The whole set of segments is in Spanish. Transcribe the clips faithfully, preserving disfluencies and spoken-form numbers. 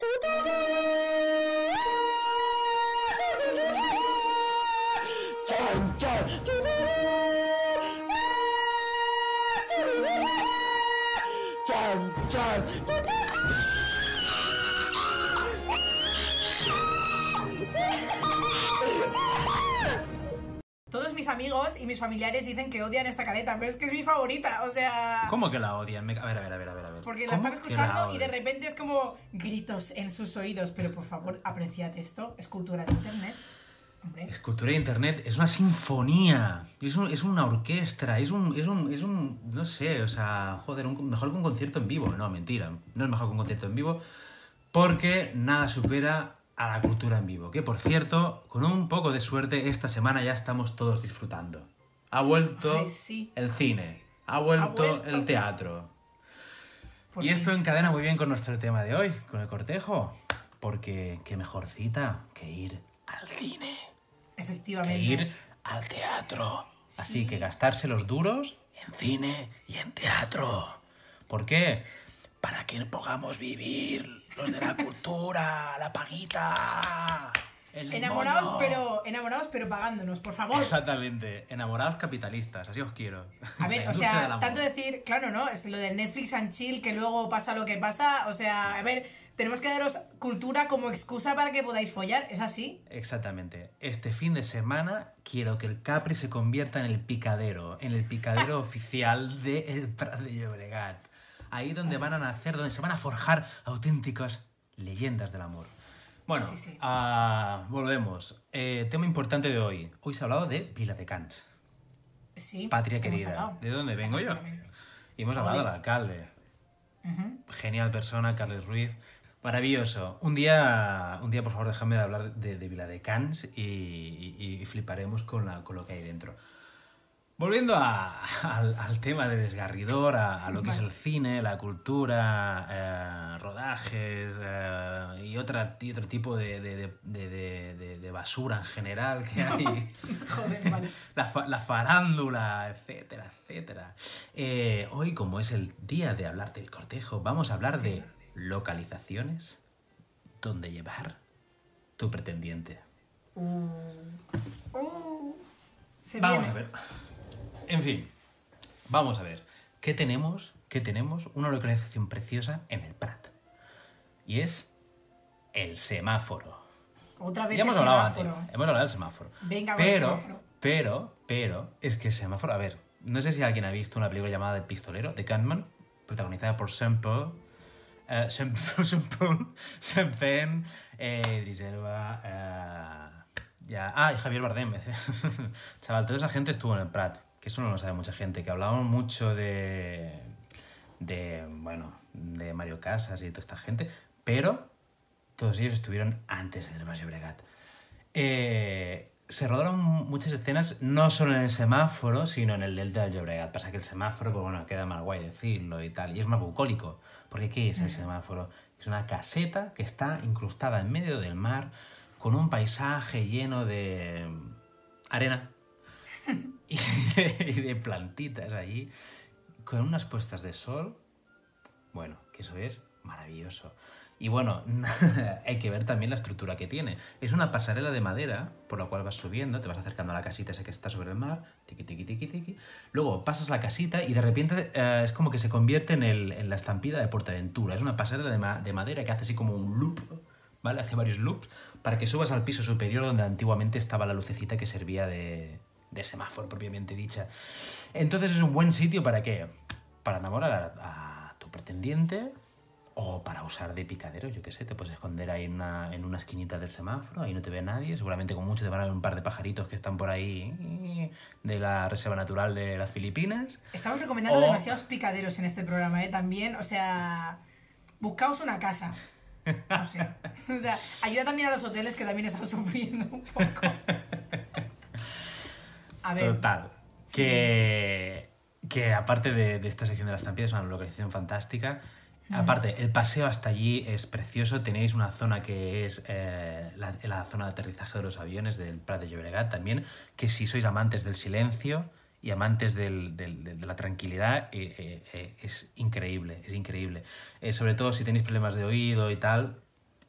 Chan, chan. Chan, chan. Todos mis amigos y mis familiares dicen que odian esta careta, pero es que es mi favorita, o sea... ¿Cómo que la odian? Me- A ver, a ver, a ver, a ver. a ver. Porque la ¿Cómo están que la escuchando y de odian? repente es como gritos en sus oídos. Pero por favor, apreciad esto, es cultura de internet. Hombre. Es cultura de internet, es una sinfonía, es, un- es una orquesta, es un, es un, es un, no sé, o sea, joder, un- mejor que un concierto en vivo. No, mentira, no es mejor que un concierto en vivo, porque nada supera a la cultura en vivo. Que, por cierto, con un poco de suerte, esta semana ya estamos todos disfrutando. Ha vuelto Ay, sí. el cine, ha vuelto, vuelto. el teatro. Por Y fin. esto encadena muy bien con nuestro tema de hoy, con el cortejo, porque qué mejor cita que ir al cine. Efectivamente. Que ir al teatro. Así Sí. que gastarse los duros en cine y en teatro. ¿Por qué? Para que podamos vivir los de la cultura, la paguita. El Enamorados, mono. pero enamorados, pero pagándonos, por favor. Exactamente. Enamorados capitalistas, así os quiero. A ver, La o industria del sea, amor. tanto decir, claro, ¿no? Es lo del Netflix and chill, que luego pasa lo que pasa. O sea, a ver, tenemos que daros cultura como excusa para que podáis follar, ¿es así? Exactamente. Este fin de semana quiero que el Capri se convierta en el picadero, en el picadero oficial de El Prat de Llobregat. Ahí donde van a nacer, donde se van a forjar auténticas leyendas del amor. Bueno, Sí, sí. ah, volvemos. Eh, tema importante de hoy. Hoy se ha hablado de Viladecans, Sí. patria hemos querida. hablado. ¿De dónde vengo yo? Y hemos hablado Ole. del alcalde. Ujú. Genial persona, Carles Ruiz. Maravilloso. Un día, un día por favor, déjame de hablar de, de Viladecans y, y, y fliparemos con, la, con lo que hay dentro. Volviendo a- al, al tema de Desgarridor, a, a lo que es Vale. el cine, la cultura, eh, rodajes eh, y, otra, y otro tipo de, de, de, de- de- de basura en general que hay. Joder, vale. La, fa- la farándula, etcétera, etcétera. Eh, hoy, como es el día de hablar del cortejo, vamos a hablar Sí. de localizaciones donde llevar tu pretendiente. Uh. Uh. Se Vamos viene. a ver. En fin, vamos a ver. ¿Qué tenemos? ¿Qué tenemos? Una localización preciosa en el Prat. Y es el semáforo. Otra vez Ya hemos el hablado semáforo. antes. Hemos hablado del semáforo. Venga, con el pero, semáforo. pero, pero, es que el semáforo... A ver, no sé si alguien ha visto una película llamada El Pistolero, de Gunman, protagonizada por Sean Paul, eh, Sean Sean Paul, Sean Penn, eh, Idris Elba, eh, ya, ah, y Javier Bardem. Chaval, toda esa gente estuvo en el Prat, que eso no lo sabe mucha gente, que hablábamos mucho de... de, bueno, de Mario Casas y toda esta gente, pero todos ellos estuvieron antes en el Baix Llobregat. Eh, se rodaron muchas escenas no solo en el semáforo, sino en el Delta del Llobregat. Pasa que el semáforo, pues bueno, queda más guay decirlo y tal, y es más bucólico. Porque ¿qué es el semáforo? Es una caseta que está incrustada en medio del mar, con un paisaje lleno de arena y de, y de plantitas allí, con unas puestas de sol. Bueno, que eso es maravilloso. Y bueno, hay que ver también la estructura que tiene. Es una pasarela de madera por la cual vas subiendo, te vas acercando a la casita esa que está sobre el mar, tiqui, tiqui, tiqui, tiqui. Luego pasas la casita y de repente eh, es como que se convierte en, el, en la estampida de Portaventura. Es una pasarela de, ma de madera que hace así como un loop, ¿vale? Hace varios loops para que subas al piso superior donde antiguamente estaba la lucecita que servía de, de semáforo propiamente dicha. Entonces es un buen sitio para ¿qué? Para enamorar a, a tu pretendiente. O para usar de picadero, yo qué sé, te puedes esconder ahí en una, en una esquinita del semáforo, ahí no te ve nadie, seguramente con mucho te van a ver un par de pajaritos que están por ahí de la Reserva Natural de las Filipinas. Estamos recomendando O- demasiados picaderos en este programa, ¿eh? También, o sea, buscaos una casa. No sé. O sea, ayuda también a los hoteles que también están sufriendo un poco. A ver. Total, Sí. que, que aparte de, de esta sección de las estampidas, es una localización fantástica. Aparte, el paseo hasta allí es precioso. Tenéis una zona que es eh, la, la zona de aterrizaje de los aviones del Prat de Llobregat también, que si sois amantes del silencio y amantes del, del, de, de la tranquilidad, eh, eh, eh, es increíble, es increíble. Eh, sobre todo si tenéis problemas de oído y tal,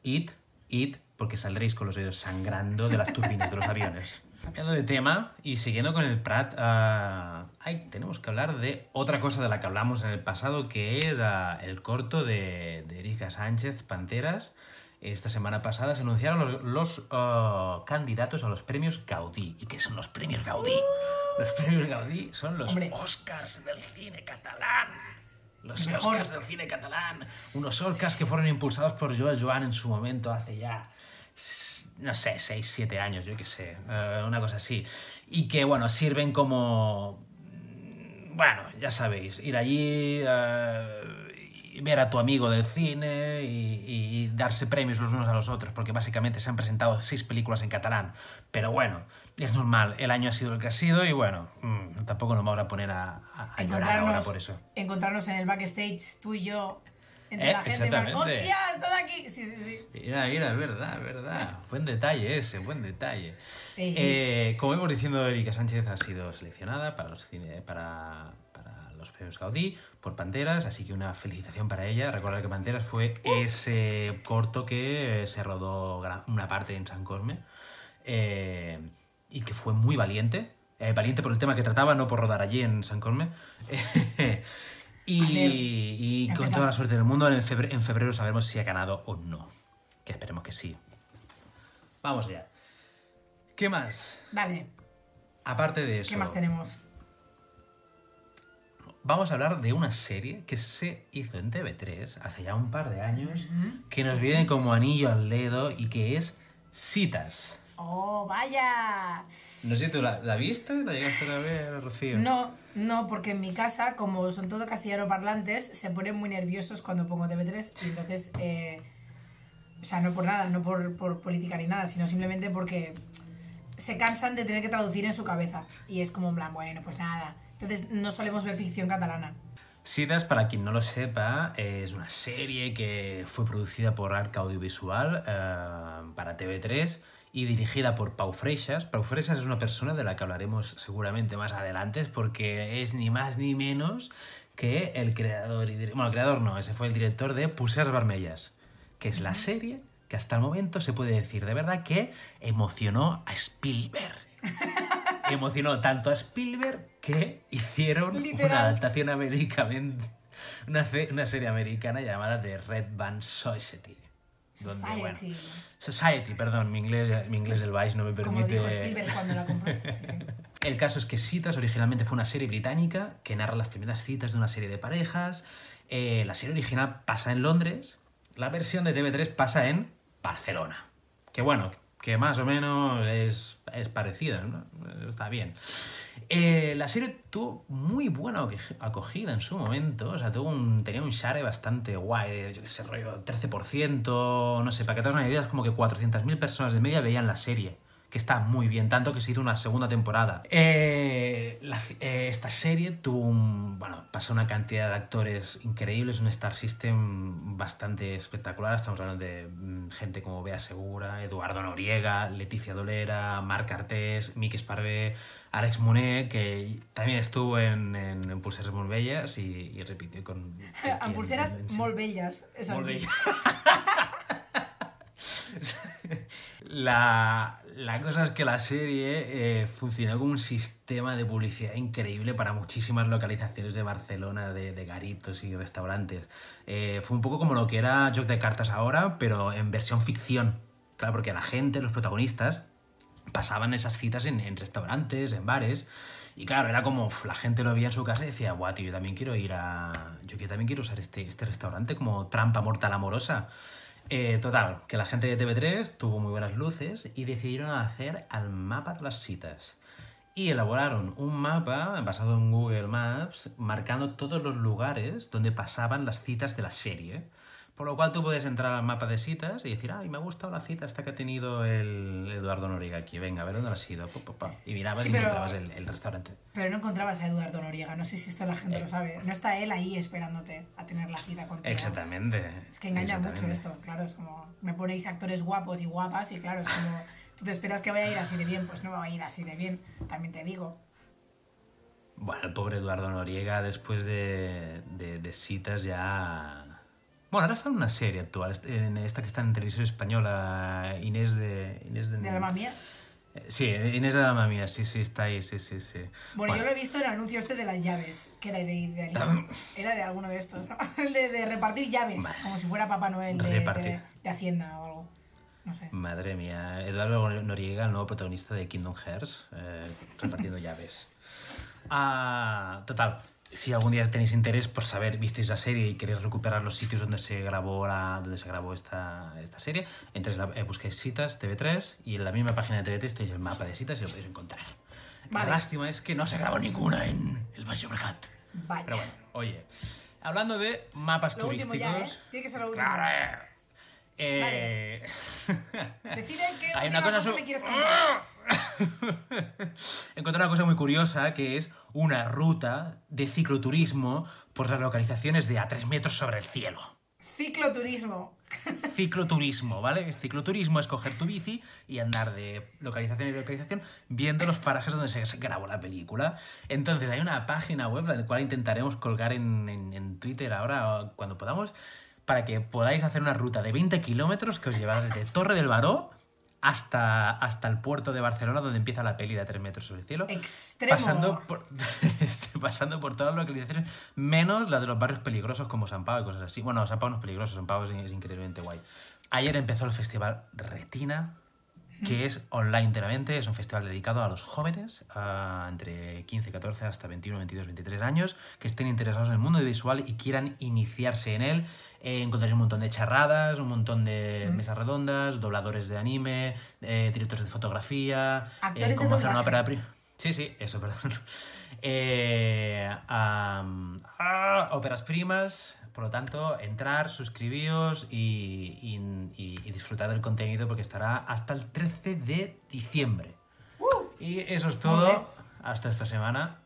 id, id, porque saldréis con los dedos sangrando de las turbinas de los aviones. Cambiando de tema y siguiendo con el Prat, uh, ay, tenemos que hablar de otra cosa de la que hablamos en el pasado, que es uh, el corto de, de Erika Sánchez, Panteras. Esta semana pasada se anunciaron los, los uh, candidatos a los premios Gaudí. ¿Y qué son los premios Gaudí? Los premios Gaudí son los Hombre. Oscars del cine catalán. Los Mejor. Oscars del cine catalán. Unos Oscars que fueron impulsados por Joel Joan en su momento, hace ya, no sé, seis, siete años, yo qué sé, uh, una cosa así. Y que, bueno, sirven como... Bueno, ya sabéis, ir allí, uh, y ver a tu amigo del cine y, y darse premios los unos a los otros, porque básicamente se han presentado seis películas en catalán. Pero bueno, es normal, el año ha sido el que ha sido y bueno, mmm, tampoco nos vamos a poner a, a, a llorar ahora por eso. Encontrarnos en el backstage, tú y yo, entre Eh, la gente, y van, exactamente. ¡hostia, estás aquí! Sí, sí, sí. Mira, mira, es verdad, es verdad. Buen detalle ese, buen detalle. Ey. Eh, como hemos diciendo, Erika Sánchez ha sido seleccionada para los, cine, para, para los premios Gaudí por Panteras, así que una felicitación para ella. Recordar que Panteras fue ese corto que se rodó gran- una parte en San Cosme eh, y que fue muy valiente. Eh, valiente por el tema que trataba, no por rodar allí en San Cosme. Y, Vale. y Ya con empezamos. toda la suerte del mundo, en, el febre- en febrero sabremos si ha ganado o no. Que esperemos que sí. Vamos allá. ¿Qué más? Dale, Aparte de eso, ¿qué más tenemos? vamos a hablar de una serie que se hizo en T V tres hace ya un par de años, Ujú, que nos sí. viene como anillo al dedo y que es Citas. ¡Oh, vaya! No sé si tú la, la viste, la llegaste a ver, Rocío. No, no, porque en mi casa, como son todo castellano parlantes, se ponen muy nerviosos cuando pongo T V tres y entonces, eh, o sea, no por nada, no por, por política ni nada, sino simplemente porque se cansan de tener que traducir en su cabeza y es como en plan, bueno, pues nada. Entonces no solemos ver ficción catalana. Citas, para quien no lo sepa, es una serie que fue producida por Arca Audiovisual eh, para T V tres y dirigida por Pau Freixas. Pau Freixas es una persona de la que hablaremos seguramente más adelante, porque es ni más ni menos que el creador y dire- bueno, el creador no, ese fue el director de Pulsers Vermellas, que es la serie que hasta el momento se puede decir de verdad que emocionó a Spielberg. Emocionó tanto a Spielberg que hicieron Literal. una adaptación americana, una, ce- una serie americana llamada The Red Band Society. Donde, bueno, Society. Society, perdón, mi inglés, mi inglés del Vice no me Como permite... dijo Spielberg cuando la compró. Sí, sí. El caso es que Citas originalmente fue una serie británica que narra las primeras citas de una serie de parejas. Eh, la serie original pasa en Londres. La versión de T V tres pasa en Barcelona. Que bueno, que más o menos es, es parecida, ¿no? Está bien. Eh, la serie tuvo muy buena aque- acogida en su momento. O sea, tuvo un, tenía un share bastante guay. de, Yo qué sé, rollo trece por ciento. No sé, para que te hagas una idea, es como que cuatrocientas mil personas de media veían la serie. Que está muy bien, tanto que se hizo una segunda temporada. Eh, la- eh, esta serie tuvo un... Bueno, pasó una cantidad de actores increíbles, un Star System bastante espectacular. Estamos hablando de mm, gente como Bea Segura, Eduardo Noriega, Leticia Dolera, Marc Artés, Miki Esparvé, Alex Monet, que también estuvo en, en, en Pulseres molt Belles y, y repitió con... En pulseras en- en- molt bellas. És el Molt dit. La, la cosa es que la serie eh, funcionó como un sistema de publicidad increíble para muchísimas localizaciones de Barcelona, de, de garitos y restaurantes. Eh, fue un poco como lo que era Joc de Cartas ahora, pero en versión ficción. Claro, porque la gente, los protagonistas, pasaban esas citas en, en restaurantes, en bares. Y claro, era como uf, la gente lo veía en su casa y decía, guau, tío, yo también quiero ir a... Yo que también quiero usar este, este restaurante como trampa mortal amorosa. Eh, total, que la gente de T V tres tuvo muy buenas luces y decidieron hacer el mapa de las citas. Y elaboraron un mapa basado en Google Maps, marcando todos los lugares donde pasaban las citas de la serie. Por lo cual tú puedes entrar al mapa de citas y decir, ay, me ha gustado la cita esta que ha tenido el Eduardo Noriega aquí, venga, a ver dónde la has ido. Pa, pa, pa. Y mirabas Sí, y pero- encontrabas el, el restaurante. Pero no encontrabas a Eduardo Noriega. No sé si esto la gente Eh. lo sabe. No está él ahí esperándote a tener la cita contigo. Exactamente. Es que engaña mucho exactamente. esto, claro, es como, me ponéis actores guapos y guapas y claro, es como, tú te esperas que vaya a ir así de bien, pues no va a ir así de bien, también te digo. Bueno, el pobre Eduardo Noriega, después de, de, de citas ya... Bueno, ahora está en una serie actual, en esta que está en televisión española, Inés de... Inés de... ¿De la mamía? Sí, Inés de la mamía, sí, sí, está ahí, sí, sí, sí. Bueno, bueno, yo lo he visto en el anuncio este de las llaves, que era de Idealista. Era de alguno de estos, ¿no? El de, de repartir llaves, Madre. Como si fuera Papá Noel de, de, de Hacienda o algo. No sé. Madre mía, Eduardo Noriega, el nuevo protagonista de Kingdom Hearts, eh, repartiendo llaves. Ah, total, si algún día tenéis interés por saber, visteis la serie y queréis recuperar los sitios donde se grabó la, donde se grabó esta, esta serie, entréis, eh, busquéis citas T V tres y en la misma página de T V tres tenéis el mapa de citas y lo podéis encontrar. Vale. La lástima es que no se grabó ninguna en el Baix Llobregat. Vaya. Pero bueno, oye, hablando de mapas lo turísticos... Último ya, ¿eh? Tiene que ser lo último. Claro. Eh... Vale. Decide qué Hay una cosa, cosa su... me quieres contar. Encontré una cosa muy curiosa que es una ruta de cicloturismo por las localizaciones de a tres metros sobre el cielo. Cicloturismo. Cicloturismo, ¿vale? Cicloturismo es coger tu bici y andar de localización en localización viendo los parajes donde se grabó la película. Entonces hay una página web la cual intentaremos colgar en, en, en Twitter ahora cuando podamos para que podáis hacer una ruta de veinte kilómetros que os llevará desde Torre del Baró hasta, hasta el puerto de Barcelona, donde empieza la peli de a tres metros sobre el cielo. Extremo. Pasando por, pasando por todas las localizaciones, menos las de los barrios peligrosos como San Pau y cosas así. Bueno, San Pau no es peligroso, San Pau es, es increíblemente guay. Ayer empezó el festival Retina, que es online enteramente, es un festival dedicado a los jóvenes, a entre quince, catorce hasta veintiuno, veintidós, veintitrés años, que estén interesados en el mundo visual y quieran iniciarse en él. Eh, encontraréis un montón de charradas, un montón de mm. mesas redondas, dobladores de anime, eh, directores de fotografía, actores eh, cómo de hacer una doblaje. ópera prima. Sí, sí, eso, perdón. Eh, um, ah, óperas primas, por lo tanto, entrar, suscribíos y, y, y, y disfrutar del contenido porque estará hasta el trece de diciembre. Uh, y eso es todo. Hasta esta semana.